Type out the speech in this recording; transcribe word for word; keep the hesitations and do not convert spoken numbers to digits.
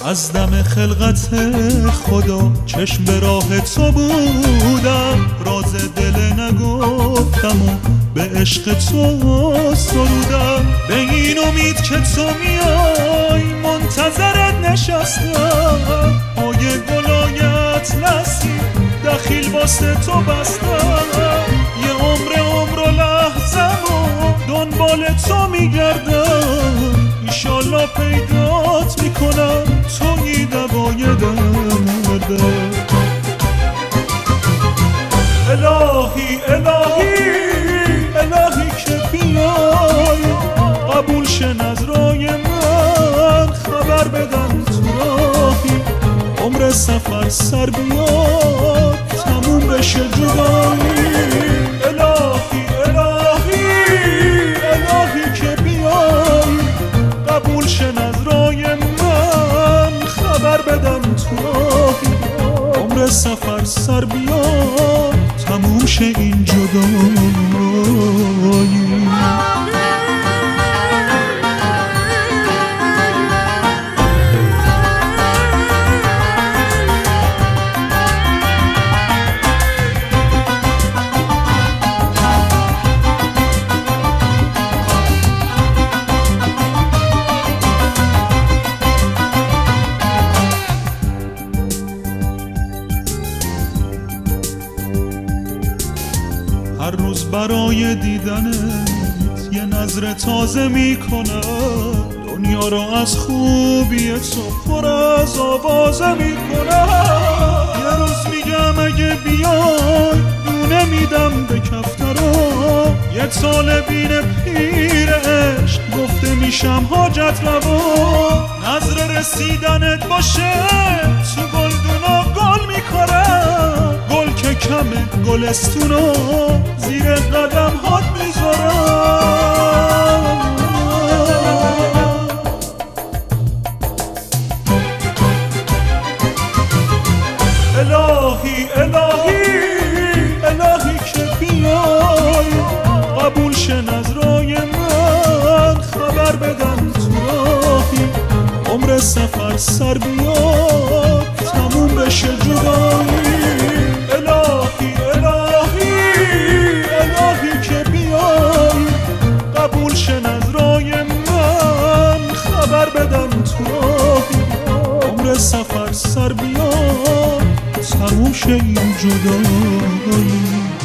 از دم خلقت خدا چشم به راه تو بودم، راز دل نگفتم و به عشق تو سرودم. به این امید که تو میای منتظرت نشستم، پای گلایت نسی دخیل واسه تو بستم. یه عمر عمر و لحظم و دنبال تو میگردم، ایشالله پیدات میکنم توی دوای دردم. الهی الهی الهی که بیای قبول شه نظرای من، خبر بدم تو راهی عمر سفر سر بیاد تموم بشه جدایی. الهی الهی الهی که بیای قبول شه نظرای من، خبر بدم تو راهی عمر سفر سر بیاد تموم شه این جدایی. هر روز برای دیدنت یه نظر تازه میکنم، دنیا رو از خوبی تو پر از آوازه میکنم. یه روز میگم اگه بیای دونه میدم به کفترا، یه طالبین پیر عشق گفته میشم حاجت روا. نظر رسیدنت باشه تو گلدونا گل میکنم، گل که کمه گلستونو زیر قدم هات میذارم. الهی الهی الهی که بیای قبول شه نظرای من، خبر بدم تو راهی عمر سفر سر بیاد تموم بشه جدایی. الهی الهی الهی که بیای قبول شه نظرای من، خبر بدم تو راهی عمر سفر سر بیاد تموم شه این جدایی.